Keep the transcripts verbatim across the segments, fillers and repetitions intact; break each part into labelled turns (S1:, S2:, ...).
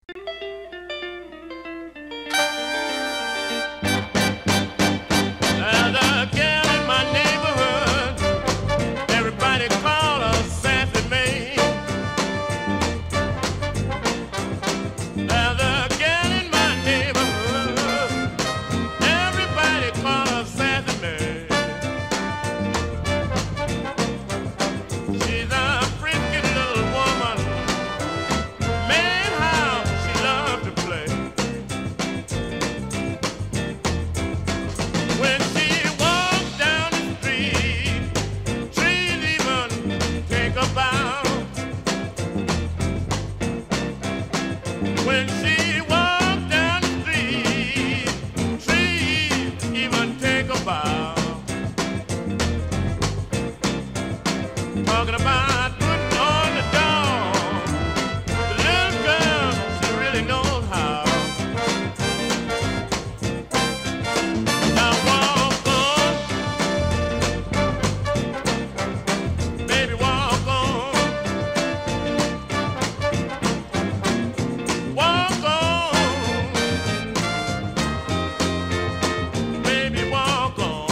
S1: There's a girl in my neighborhood. Everybody call her Sassy Mae. There's a girl in my neighborhood. Everybody call her Sassy Mae. She's a freaky little woman. Man, how she loves to play. When she walks down the street, trees even take a bow. When she walks down the street, trees even take a bow. Talking about putting on the dog. The little girl, she really knows how. Now walk on, baby, walk on. Walk on, baby, walk on.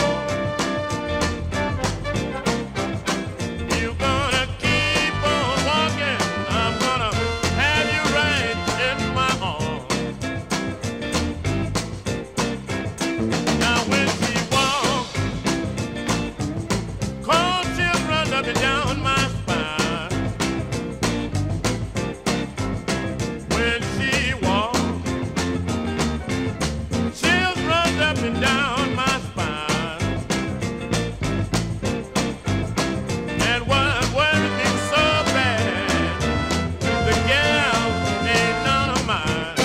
S1: You're gonna keep on walking. I'm gonna have you right in my arms. Now when she walks, cold chills run up and down my spine. When she walks, chills run up and down my spine. And what worries me so bad, the girl ain't none of mine.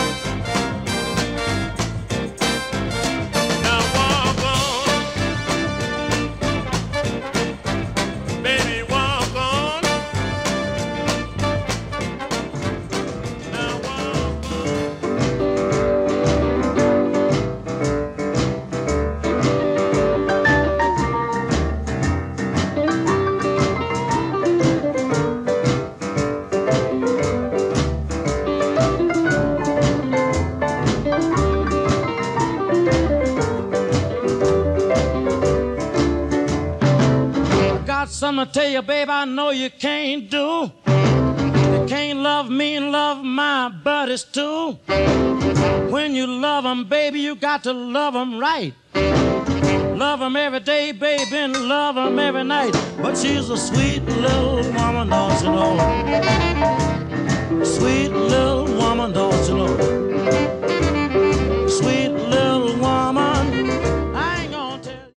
S1: Now walk on, baby, walk on. Now walk on.
S2: Got something to tell you, babe, I know you can't do. You can't love me and love my buddies too. When you love 'em, baby, you got to love 'em right. Love 'em every day, baby, and love 'em every night. But she's a sweet little woman, don't you know? Sweet little